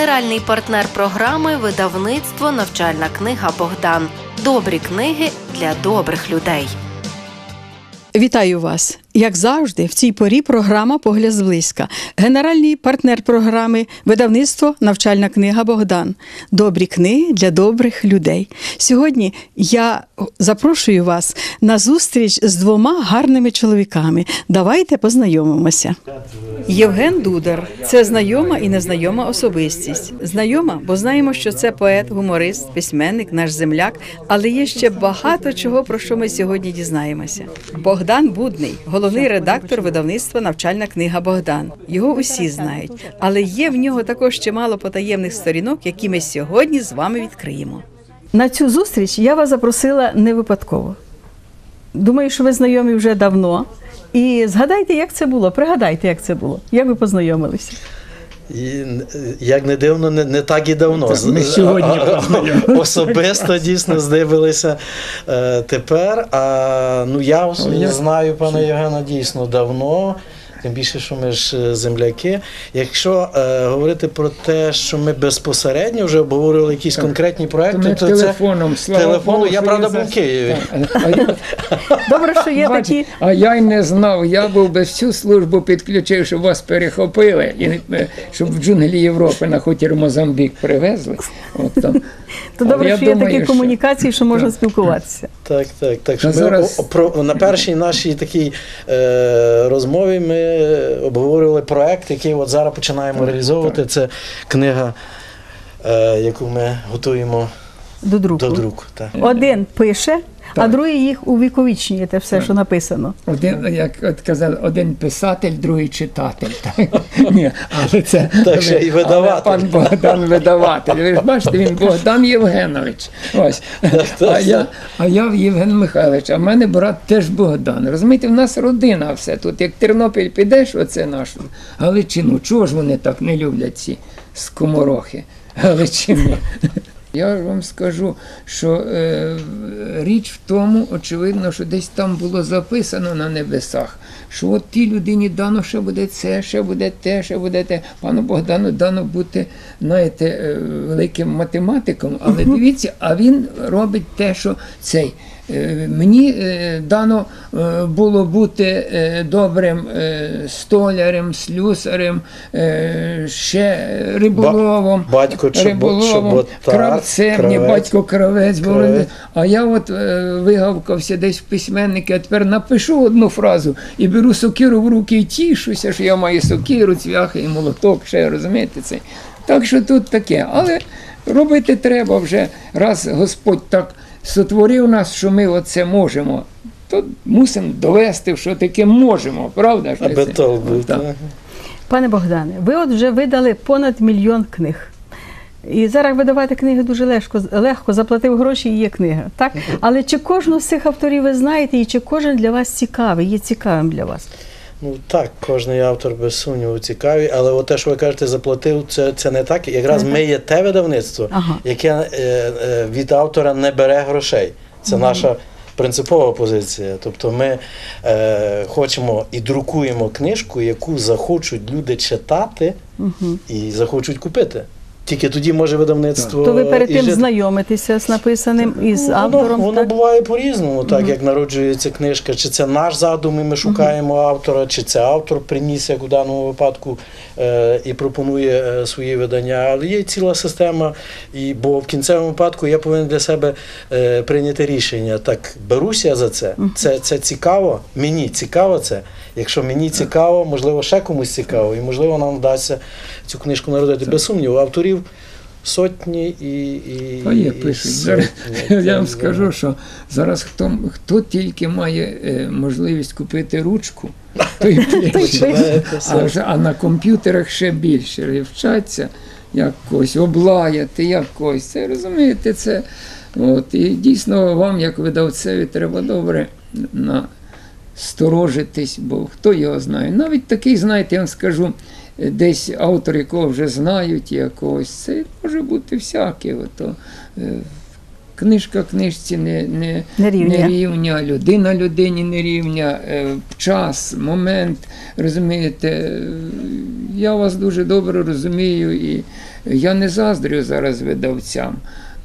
Генеральний партнер програми видавництво «Навчальна книга Богдан». Добрі книги для добрих людей. Вітаю вас! Як завжди, в цій порі програма «Погляд зблизька». Генеральний партнер програми видавництво «Навчальна книга Богдан». Добрі книги для добрих людей. Сьогодні я запрошую вас на зустріч з двома гарними чоловіками. Давайте познайомимося. Євген Дудар – це знайома і незнайома особистість. Знайома, бо знаємо, що це поет, гуморист, письменник, наш земляк, але є ще багато чого, про що ми сьогодні дізнаємося. Богдан Будний – головний редактор видавництва «Навчальна книга Богдан». Його усі знають, але є в нього також чимало потаємних сторінок, які ми сьогодні з вами відкриємо. На цю зустріч я вас запросила не випадково. Думаю, що ви знайомі вже давно. І згадайте, як це було, пригадайте, як це було, як ви познайомилися. І, як не дивно, не так і давно. Так, ми сьогодні особисто дійсно здивилися тепер. Я знаю пана Євгена дійсно давно, тим більше, що ми ж земляки. Якщо говорити про те, що ми безпосередньо вже обговорювали якісь конкретні проекти, то телефоном, це телефону. Я, правда, був в Києві. Добре, що є такі. А я й не знав, я був би всю службу підключив, щоб вас перехопили, і щоб в джунглі Європи на хутір Мозамбік привезли. От там. То добре, що є такі комунікації, що можна спілкуватися. Так що на першій нашій такій розмові ми обговорювали проект, який от зараз починаємо реалізовувати. Це книга, яку ми готуємо до друку. Один пише, а другий їх увіковічнює, те все, що написано. Один, як от казали, один писатель, другий читатель. Ні, але це ще й видаватель. Пан Богдан видаватель. Ви ж бачите, він Богдан Євгенович. Ось. А я Євген Михайлович, а в мене брат теж Богдан. Розумієте, в нас родина все тут. Як Тернопіль підеш, оце нашу Галичину. Чого ж вони так не люблять ці скоморохи Галичини? Я вам скажу, що річ в тому, очевидно, що десь там було записано на небесах, що от тій людині дано ще буде це, ще буде те, ще буде те. Пану Богдану дано бути, знаєте, великим математиком, але дивіться, а він робить те, що цей. Мені дано було бути добрим столярем, слюсарем, ще риболовом, кравцем, батько кравець був. А я от вигавкався десь в письменники, а тепер напишу одну фразу і беру сокиру в руки і тішуся, що я маю сокиру, цвяхи і молоток, ще, розумієте це. Так що тут таке, але робити треба вже, раз Господь так сотворив нас, що ми оце можемо, то мусимо довести, що таке можемо, правда? Аби толк був. Пане Богдане, ви от вже видали понад 1 мільйон книг. І зараз видавати книги дуже легко, заплатив гроші і є книга. Так? Але чи кожного з цих авторів ви знаєте, і чи кожен для вас цікавий, є цікавим для вас? Ну так, кожний автор без сумніву цікавий, але от те, що ви кажете, заплатив, це не так. Якраз ми є те видавництво, яке від автора не бере грошей. Це наша принципова позиція. Тобто ми хочемо і друкуємо книжку, яку захочуть люди читати і захочуть купити. Тільки тоді може видавництво... То ви перед тим знайомитеся з написаним і з автором? Воно буває по-різному, так, як народжується книжка. Чи це наш задум, і ми шукаємо автора, чи це автор приніс, як у даному випадку, і пропонує свої видання. Але є ціла система, бо в кінцевому випадку я повинен для себе прийняти рішення. Так, беруся за це, це цікаво, мені цікаво це. Якщо мені цікаво, можливо, ще комусь цікаво, і, можливо, нам вдасться цю книжку народити. Без сумніву, авторів сотні і пишуть. Я вам скажу, що зараз хто тільки має можливість купити ручку, той пише. А на комп'ютерах ще більше. Вчаться якось, облаяти якось. Це, розумієте, це. І дійсно вам, як видавцеві, треба добре насторожитись, бо хто його знає. Навіть такий, знаєте, я вам скажу, десь автор, якого вже знають якогось, це може бути всяке. Книжка книжці не рівня, людина людині не рівня, час, момент, розумієте, я вас дуже добре розумію, і я не заздрю зараз видавцям,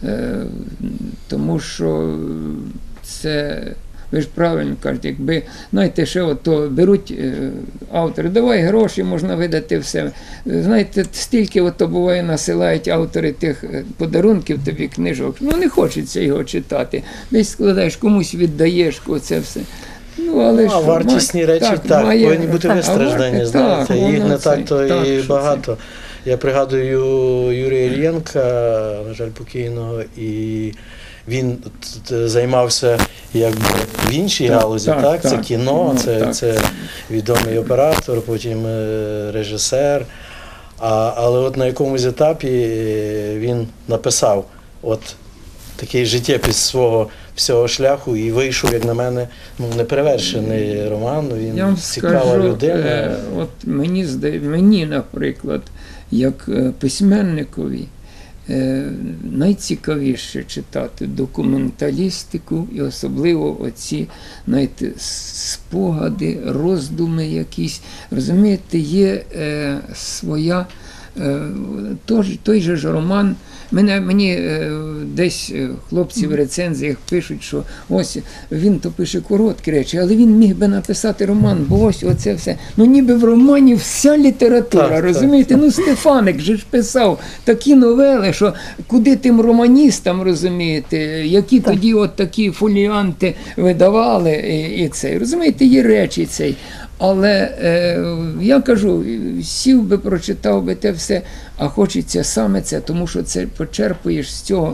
тому що це, ви ж правильно кажете, якби, знаєте, ще ото беруть автори, давай гроші, можна видати все. Знаєте, стільки ото буває насилають автори тих подарунків тобі, книжок, ну не хочеться його читати. Десь складаєш, комусь віддаєш, оце все. Ну, але ж, вартісні речі так, повинні бути вистраждані, знаєте, їх не так-то і багато. Я пригадую Юрія Ільєнка, на жаль, покійного, і він займався якби в іншій галузі, це кіно, це відомий оператор, потім режисер. Але от на якомусь етапі він написав от такий життєпис свого всього шляху і вийшов, як на мене, неперевершений роман. Він цікава людина. От мені, наприклад, як письменникові, найцікавіше читати документалістику і особливо оці, знаєте, спогади, роздуми якісь. Розумієте, є своя, той же ж роман. Мені десь хлопці в рецензіях пишуть, що ось він то пише короткі речі, але він міг би написати роман, бо ось оце все. Ну ніби в романі вся література, розумієте? Ну Стефаник же ж писав такі новели, що куди тим романістам, розумієте, які тоді от такі фоліанти видавали і цей. Розумієте, є речі цей. Але я кажу, сів би, прочитав би те все, а хочеться саме це, тому що це почерпуєш з цього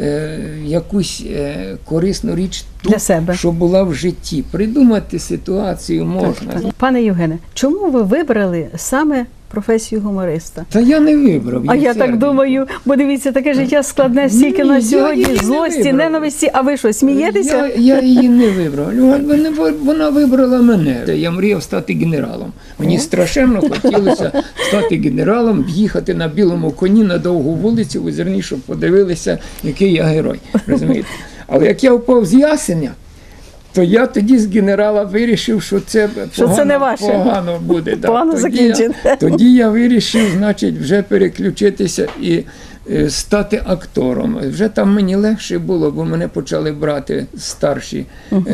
якусь корисну річ для себе, що була в житті. Придумати ситуацію можна. Пане Євгене, чому ви вибрали саме професію гумориста? Та я не вибрав. А я так думаю, бо дивіться, таке життя складне стільки на сьогодні, злості, ненависті, а ви що, смієтеся? Я її не вибрав. Вона вибрала мене. Я мріяв стати генералом. Мені страшенно хотілося стати генералом, їхати на білому коні на довгу вулицю, в Озерні, щоб подивилися, який я герой. Розумієте? Але як я впав з ясеня, то я тоді з генерала вирішив, що це погано буде. Погано закінчити. Тоді я вирішив, значить, вже переключитися і стати актором. Вже там мені легше було, бо мене почали брати старші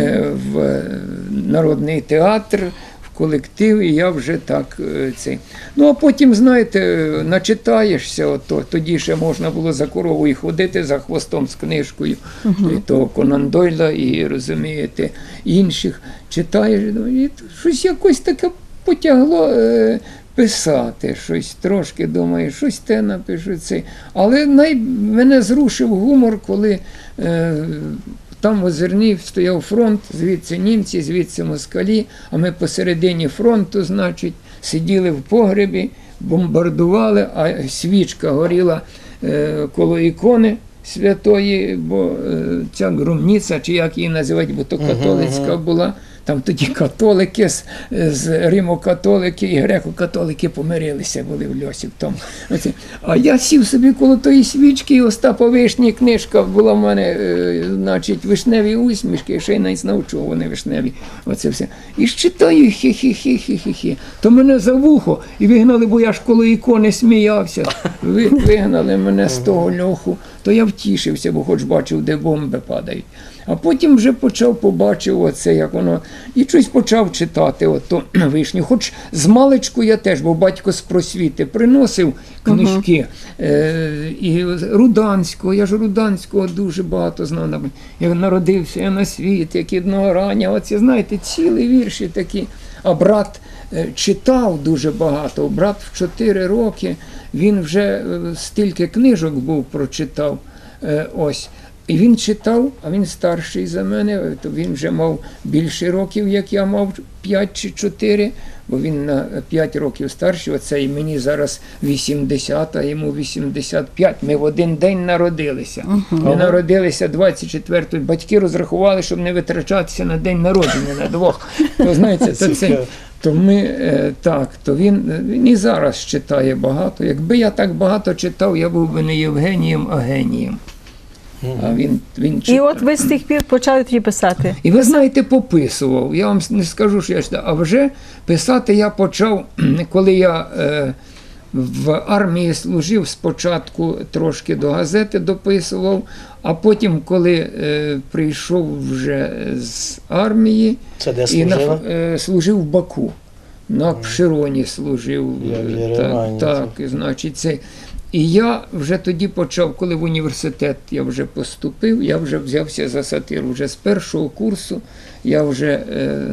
в Народний театр, колектив, і я вже так цей. Ну, а потім, знаєте, начитаєшся, тоді ще можна було за коровою ходити, за хвостом з книжкою, і того Конан Дойла, і, розумієте, інших читаєш, і щось якось таке потягло писати, щось трошки, думаю, щось те напишу цей. Але мене зрушив гумор, коли там в Озерні стояв фронт, звідси німці, звідси москалі, а ми посередині фронту, значить, сиділи в погребі, бомбардували, а свічка горіла коло ікони святої, бо ця громниця, чи як її називають, бо то католицька була. Там тоді католики з римокатолики і греко-католики помирилися, були в льосі в тому. А я сів собі коло тої свічки, і Остапа Вишні книжка була в мене, значить, вишневі усмішки, ще й навіть знав, чого вони вишневі. Оце все. І читаю хі-хі-хі-хі-хі. То мене за вухо і вигнали, бо я ж коло ікони сміявся. Вигнали мене з того льоху. То я втішився, бо хоч бачив, де бомби падають. А потім вже побачив оце, як воно, і щось почав читати ото Вишню. Хоч з маличку я теж, бо батько з просвіти приносив книжки. І Руданського, я ж Руданського дуже багато знав. Я народився я на світ, як одного рання, оці, знаєте, цілі вірші такі. А брат читав дуже багато. Брат в 4 роки, він вже стільки книжок був прочитав. Ось. І він читав, а він старший за мене, то він вже мав більше років, як я мав, 5 чи 4, бо він на 5 років старший, оце і мені зараз 80, а йому 85. Ми в один день народилися. Ми народилися 24-го. Батьки розрахували, щоб не витрачатися на день народження, на двох. То, знаєте, то ми, то він і зараз читає багато. Якби я так багато читав, я був би не Євгенієм, а генієм. А він читав. І от ви з тих пір почали тоді писати. І ви знаєте, пописував. Я вам не скажу, що я читав. А вже писати я почав, коли я В армії служив спочатку, трошки до газети дописував, а потім, коли прийшов вже з армії, Це де служила? служив в Баку. На Пшероні служив. Я в Єревані, Так, значить, це. І я вже тоді почав, коли в університет я вже поступив, я вже взявся за сатиру. Вже з першого курсу я вже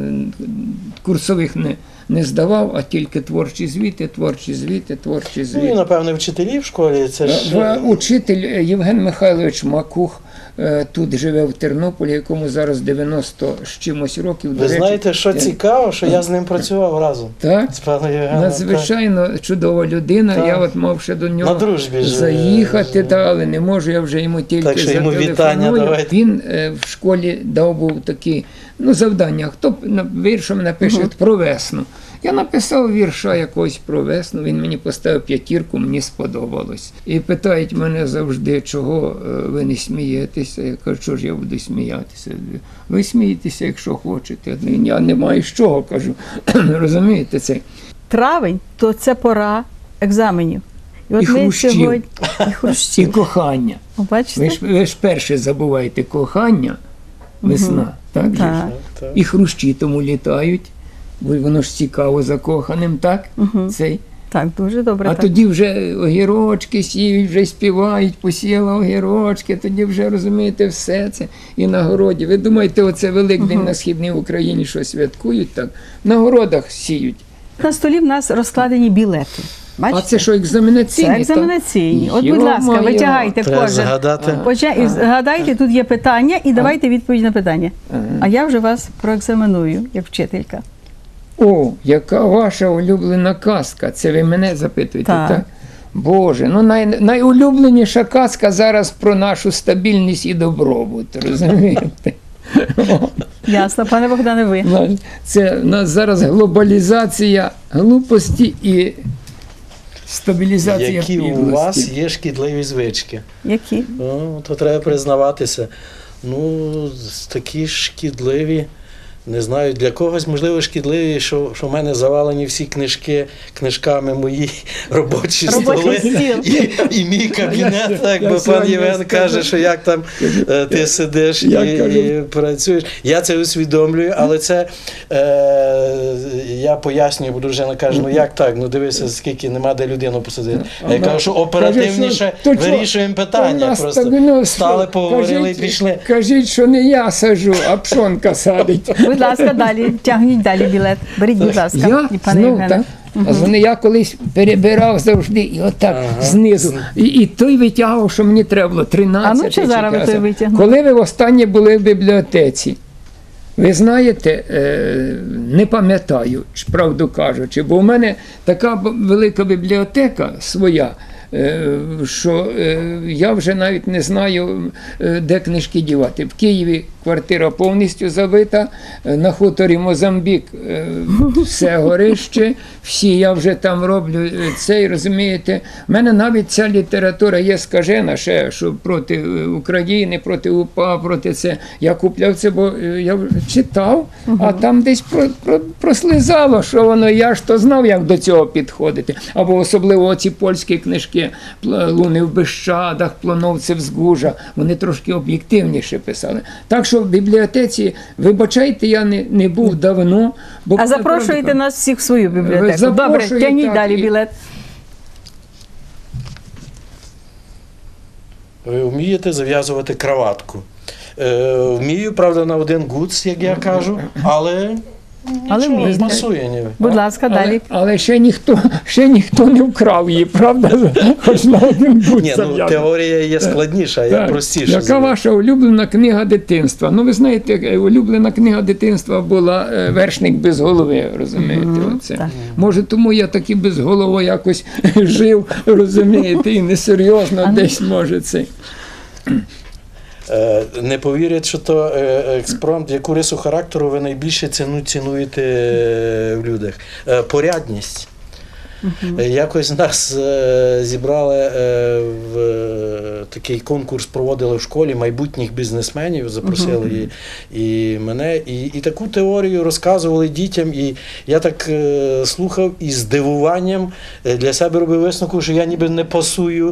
курсових не здавав, а тільки творчі звіти. Ну і, напевне, вчителі в школі, це ж... Учитель Євген Михайлович Макух тут живе в Тернополі, якому зараз 90 з чимось років. Ви знаєте, що цікаво, що я з ним працював разом. Так? З паном Євгеном. Надзвичайно чудова людина. Так. Я от мав ще до нього На дружбі ж, заїхати, але не можу, я вже йому тільки Так що йому зателефоную. вітання давайте. Він в школі дав був такі завдання. Хто віршом напише про весну? Я написав вірша якогось про весну, він мені поставив 5, мені сподобалось. І питають мене завжди, чого ви не смієтеся. Я кажу, що ж я буду сміятися? Ви смієтеся, якщо хочете. Я не маю з чого, кажу. Розумієте це? Травень – то це пора екзаменів. От І хрущів. сьогодні... І І хрущів. кохання. О, бачите? Ви ж перше забуваєте кохання, весна, так же? Так. Так. І хрущі тому літають, бо воно ж цікаво закоханим, так? Цей. Так, дуже добре. А так. тоді вже огірочки сіють, вже співають, посіяла огірочки, тоді вже, розумієте, все це. І на городі. Ви думаєте, оце Великдень на Східній Україні, що святкують так? На городах сіють. На столі в нас розкладені білети. Бачите? А це що, екзаменаційні? Це екзаменаційні. От, будь Йо-моє. ласка, витягайте Треба кожен. згадати. І згадайте, тут є питання, і давайте відповідь на питання. А я вже вас проекзаменую, як вчителька. О, яка ваша улюблена казка? Це ви мене запитуєте, Так. так? Боже, ну найулюбленіша казка зараз про нашу стабільність і добробут, розумієте? Ясно, пане Богдане, ви. Це у нас зараз глобалізація глупості і стабілізація Які підлості. у вас є шкідливі звички? Які? Ну, то треба признаватися. Ну, такі шкідливі, не знаю, для когось, можливо, шкідливі, що в мене завалені всі книжками мої робочі Робочий столи стіл. і мій кабінет, так, я бо пан сьогодні Євген скажу. каже, що як там ти сидиш і працюєш. Я це усвідомлюю, але це я пояснюю, бо дружина каже, ну як так, ну дивися, скільки нема де людину посадити. А я кажу, що оперативніше вирішуємо питання. Просто стали, поговорили і пішли. Кажіть, що не я саджу, а пшонка садить. Будь ласка, далі, тягніть далі білет. Беріть, будь ласка, Я і пане знов, Євгене. так? А вони я колись перебирав завжди і отак знизу. І той витягував, що мені треба було 13. А ну, чи зараз ви той витягнули? Коли ви востаннє були в бібліотеці? Ви знаєте, не пам'ятаю, правду кажучи, бо в мене така велика бібліотека своя, що я вже навіть не знаю, де книжки дівати. В Києві квартира повністю забита, на хуторі Мозамбік все горище, всі я вже там роблю цей, розумієте. В мене навіть ця література є скажена ще, що проти України, проти УПА, проти це. Я купляв це, бо я читав, а там десь прослизало, що воно, я ж то знав, як до цього підходити. Або особливо оці польські книжки «Луни в Бещадах», «Плоновце взгужа», вони трошки об'єктивніше писали. Так що в бібліотеці, вибачайте, я не був давно. Бо А запрошуєте нас всіх в свою бібліотеку. Добре, запрошую, тягніть так, далі і- білет. Ви вмієте зав'язувати краватку. Вмію, правда, на один гуц, як я кажу, але нічого, вмієте. пасує ніби. Будь ласка, далі. Але ще ніхто не вкрав її, правда? Хоч на один будь Ні, ну теорія є складніша, я Так. простіше. Яка ваша улюблена книга дитинства? Ну, ви знаєте, улюблена книга дитинства була «Вершник без голови», розумієте? Оце. так. Може, тому я таки без голови якось жив, розумієте, і несерйозно десь, може, це. Не повірять, що то експромт, яку рису характеру ви найбільше цінуєте в людях. Порядність. Якось нас зібрали в такий конкурс, проводили в школі майбутніх бізнесменів, запросили і мене, і таку теорію розказували дітям, і я так слухав і з здивуванням для себе робив висновку, що я ніби не пасую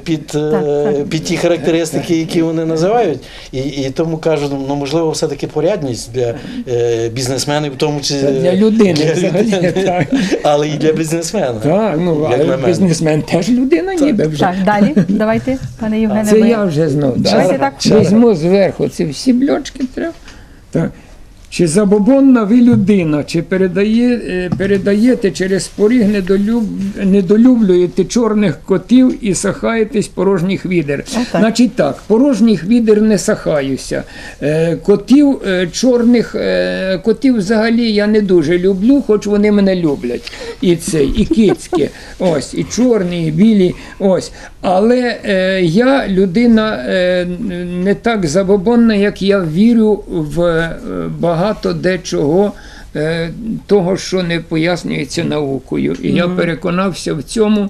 під ті характеристики, які вони називають, і тому кажу, ну можливо все-таки порядність для бізнесменів, в тому числі для людини, взагалі, але і для бізнесмена. Так, ну, але бізнесмен теж людина ніби вже. Так, далі, давайте, пане Євгене. Це я вже знов. Давайте так. Візьму зверху ці всі блочки треба. Так. Чи забобонна ви людина, чи передаєте через поріг недолюблюєте чорних котів і сахаєтесь порожніх відер? Значить так, порожніх відер не сахаюся. Котів чорних, котів взагалі я не дуже люблю, хоч вони мене люблять. І кицькі, ось, і чорні, і білі, ось. Але я людина не так забобонна, як я вірю в багато дечого того, що не пояснюється наукою. І я переконався в цьому.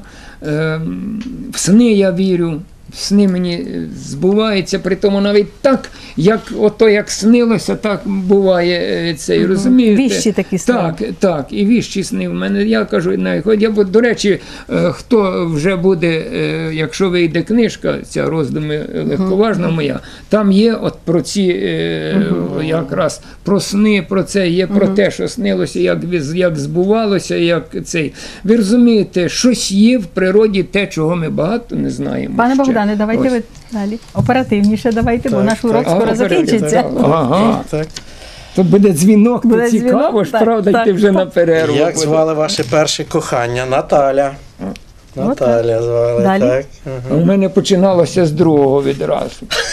В сни я вірю. Сни мені збуваються, при тому навіть так, як снилося, так буває цей, розумієте? Віщі такі сни. Так, і віщі сни в мене. Я кажу, до речі, хто вже буде, якщо вийде книжка, ця роздуми легковажна моя, там є от про ці, якраз про сни, про це, є про те, що снилося, як збувалося, як цей. Ви розумієте, щось є в природі те, чого ми багато не знаємо. Пане Богдане, давайте ви далі. Оперативніше давайте, бо наш урок скоро закінчиться. Ага. То буде дзвінок, то цікаво ж, правда, йти вже на перерву. Як звали ваше перше кохання? Наталя. Наталя звали, далі. так. А у мене починалося з другого відразу.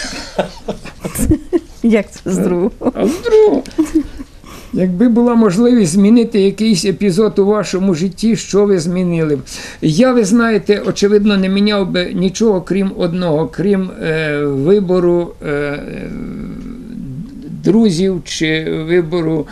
Як це з другого? А з другого? Якби була можливість змінити якийсь епізод у вашому житті, що ви змінили б? Я, ви знаєте, очевидно, не міняв би нічого, крім одного, крім вибору друзів чи вибору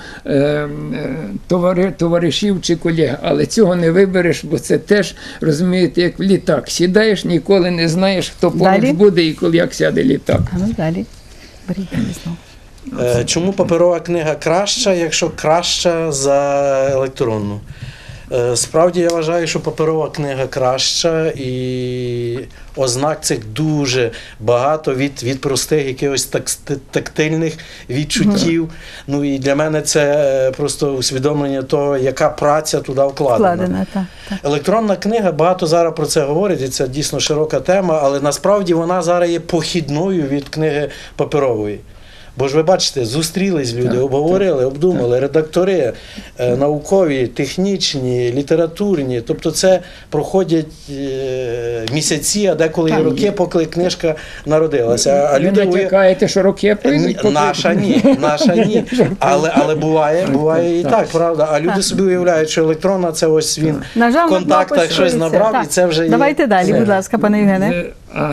товаришів чи колег. Але цього не вибереш, бо це теж, розумієте, як в літак. Сідаєш, ніколи не знаєш, хто поруч буде і як сяде літак. А ну далі. Беріть знову. Чому паперова книга краща, якщо краща за електронну? Справді я вважаю, що паперова книга краща, і ознак цих дуже багато від простих якихось тактильних відчуттів. Ну і для мене це просто усвідомлення того, яка праця туди вкладена. Так. Електронна книга, багато зараз про це говорять, і це дійсно широка тема, але насправді вона зараз є похідною від книги паперової. Бо ж ви бачите, зустрілись люди, обговорили, обдумали, редактори, наукові, технічні, літературні. Тобто це проходять місяці, а деколи і роки, поки книжка народилася. Ви натякаєте, що роки прийдуть? Наша ні. Але буває і так, правда. А люди собі уявляють, що електронна – це ось він в контактах щось набрав, і це вже є. Давайте далі, будь ласка, пане Євгене.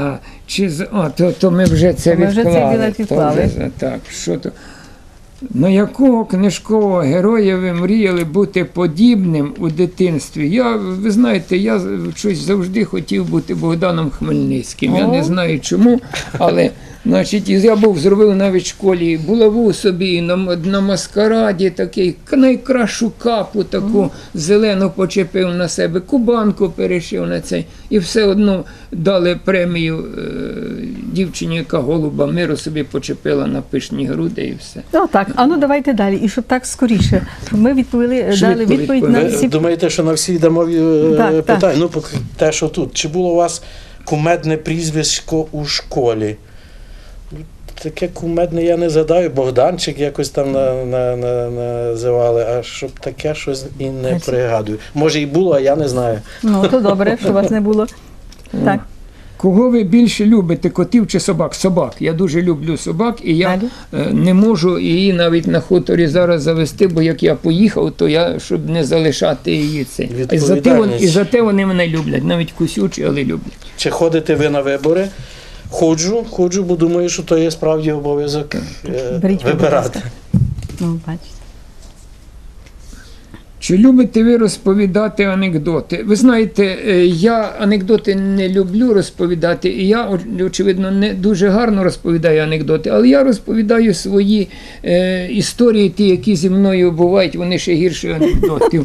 То ми вже це відклали. Так, що то? На якого книжкового героя ви мріяли бути подібним у дитинстві? Ви знаєте, я щось завжди хотів бути Богданом Хмельницьким. Я не знаю чому, але значить, я зробив навіть в школі булаву собі на маскараді, такий, найкращу капу таку зелену почепив на себе, кубанку перешив на цей. І все одно дали премію дівчині, яка голуба миру собі почепила на пишні груди і все. Ну так, а ну давайте далі. І щоб так скоріше. Ми дали відповідь на всі. Ви думаєте, що на всі дамо питання? Ну, поки те, що тут. Чи було у вас кумедне прізвисько у школі? Таке кумедне я не згадаю, Богданчик якось там називали, а щоб таке щось і не пригадую. Може і було, а я не знаю. Ну, то добре, що вас не було. Так. Кого ви більше любите, котів чи собак? Собак. Я дуже люблю собак, і я не можу її навіть на хуторі зараз завести, бо як я поїхав, то я, щоб не залишати її це. І за те вони мене люблять, навіть кусючі, але люблять. Чи ходите ви на вибори? Ходжу, бо думаю, що то є справді обов'язок вибирати. Ну, бачите. Чи любите ви розповідати анекдоти? Ви знаєте, я анекдоти не люблю розповідати, і я, очевидно, не дуже гарно розповідаю анекдоти, але я розповідаю свої історії, ті, які зі мною бувають, вони ще гірші анекдотів.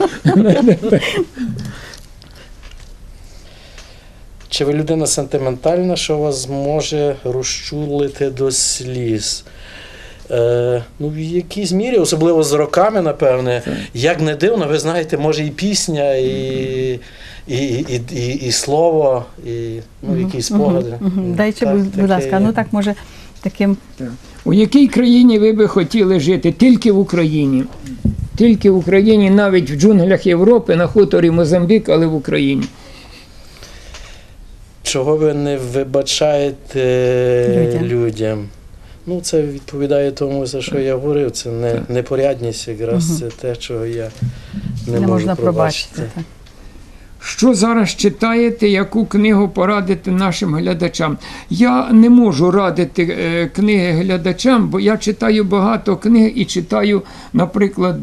Чи ви людина сентиментальна, що вас може розчулити до сліз? Ну, в якійсь мірі, особливо з роками, напевне, як не дивно, ви знаєте, може і пісня, і слово, і ну, якісь спогади. Дайте, будь ласка, ну так, може, таким... У якій країні ви би хотіли жити? Тільки в Україні. Тільки в Україні, навіть в джунглях Європи, на хуторі Мозамбік, але в Україні. Чого ви не вибачаєте людям? Ну, це відповідає тому, за що я говорив. Це непорядність якраз, це те, чого я не можу пробачити. Що зараз читаєте, яку книгу порадити нашим глядачам? Я не можу радити книги глядачам, бо я читаю багато книг і читаю, наприклад,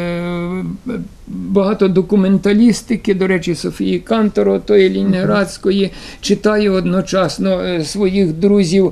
багато документалістики, до речі, Софії Кантор, тої Лінінградської, читаю одночасно своїх друзів,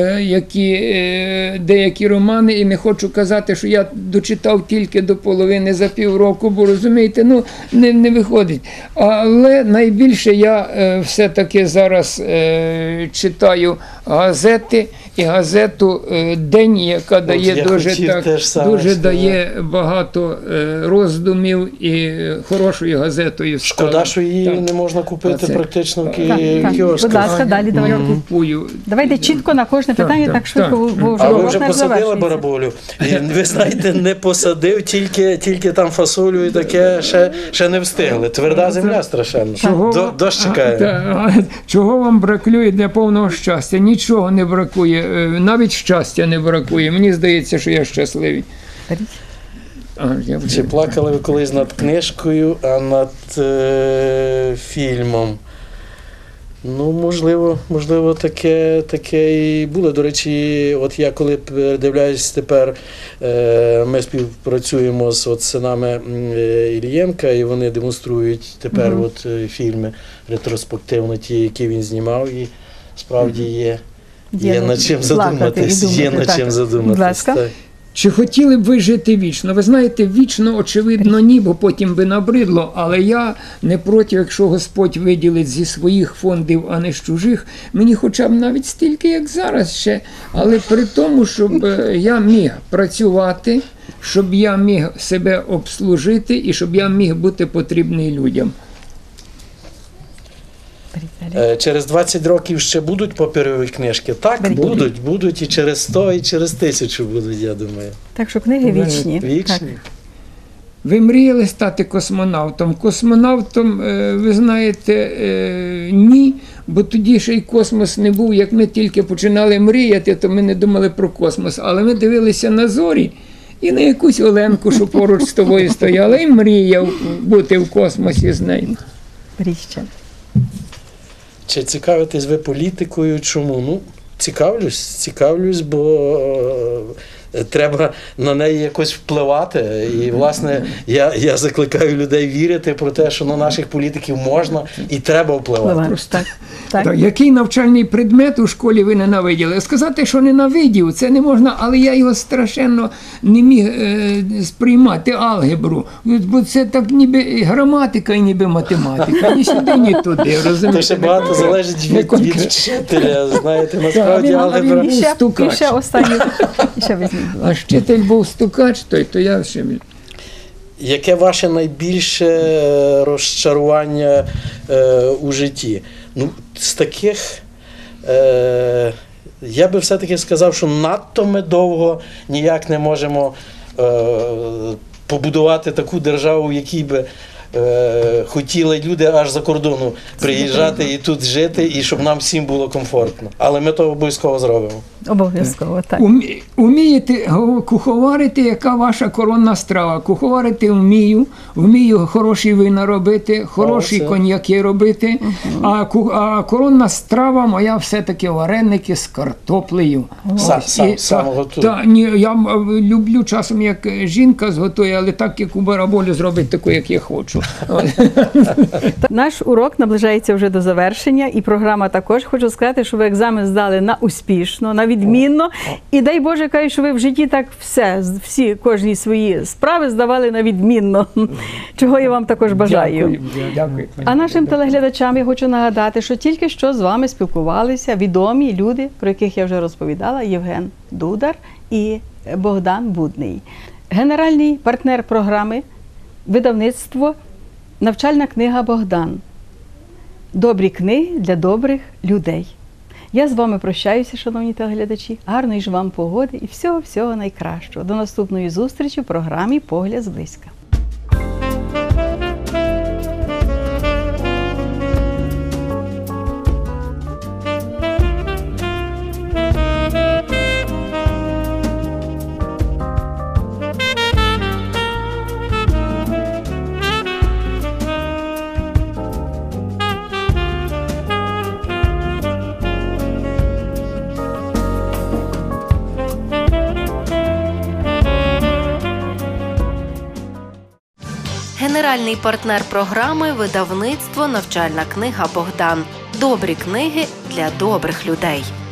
деякі романи, і не хочу казати, що я дочитав тільки до половини за півроку, бо, розумієте, ну, не виходить. Але найбільше я все-таки зараз читаю газети, і газету «День», яка дає дуже дає багато роздумів і хорошою газетою. Шкода, що її не можна купити практично в кіосках. Будь ласка, далі давайте. Давайте чітко на кожне питання так швидко, бо вже а ви вже посадили завершується. бараболю? Ви знаєте, не посадив, тільки там фасолю і таке ще не встигли. Тверда земля страшенно. Дощ чекає. Чого вам бракує для повного щастя? Нічого не бракує. Навіть щастя не бракує. Мені здається, що я щасливий. Чи плакали ви колись над книжкою, а над фільмом? Ну, можливо, таке і було. До речі, от я коли передивляюсь тепер, ми співпрацюємо з синами Ілієнка, і вони демонструють тепер фільми ретроспективно, ті, які він знімав, і справді є над чим задуматись. Чи хотіли б ви жити вічно? Ви знаєте, вічно, очевидно, ні, бо потім би набридло, але я не проти, якщо Господь виділить зі своїх фондів, а не з чужих, мені хоча б навіть стільки, як зараз ще, але при тому, щоб я міг працювати, щоб я міг себе обслужити і щоб я міг бути потрібний людям. Через 20 років ще будуть паперові книжки? Так, будуть і через 100, і через 1000 будуть, я думаю. Так що книги вічні. Вічні. Ви мріяли стати космонавтом? Космонавтом, ви знаєте, ні, бо тоді ще й космос не був. Як ми тільки починали мріяти, то ми не думали про космос, але ми дивилися на зорі і на якусь Оленку, що поруч з тобою стояла, і мріяв бути в космосі з нею. Чи цікавитесь ви політикою? Чому? Ну, цікавлюсь, бо треба на неї якось впливати. І, власне, я закликаю людей вірити про те, що на наших політиків можна і треба впливати. Так. Який навчальний предмет у школі ви ненавиділи? Сказати, що ненавидів, це не можна, але я його страшенно не міг сприймати, алгебру. Бо це так ніби граматика і ніби математика. Ні сюди, ні туди, розумієте? То ще багато залежить від вчителя, знаєте, насправді алгебра. І ще останнє. А вчитель був стукач, то я ще... Яке ваше найбільше розчарування у житті? Ну, з таких, я би все-таки сказав, що надто ми довго ніяк не можемо побудувати таку державу, в якій би хотіли люди аж за кордону приїжджати і тут жити, і щоб нам всім було комфортно. Але ми то обов'язково зробимо. Обов'язково, так. Умієте куховарити, яка ваша коронна страва? Куховарити вмію хороші вина робити, хороші це. коньяки робити, а коронна страва моя все-таки вареники з картоплею. Сам готую. Я люблю часом, як жінка зготує, але так, як у бараболі зробить таку, як я хочу. Наш урок наближається вже до завершення, і програма також. Хочу сказати, що ви екзамен здали на успішно, на відмінно. І дай Боже, кажу, що ви в житті так всі, кожні свої справи здавали на відмінно. Чого я вам також бажаю. Дякую. А нашим телеглядачам я хочу нагадати, що тільки що з вами спілкувалися відомі люди, про яких я вже розповідала, Євген Дудар і Богдан Будний. Генеральний партнер програми видавництво «Навчальна книга Богдан». Добрі книги для добрих людей. Я з вами прощаюся, шановні телеглядачі. Гарної ж вам погоди і всього-всього найкращого. До наступної зустрічі в програмі «Погляд зблизька». Генеральний партнер програми видавництво «Навчальна книга Богдан». Добрі книги для добрих людей.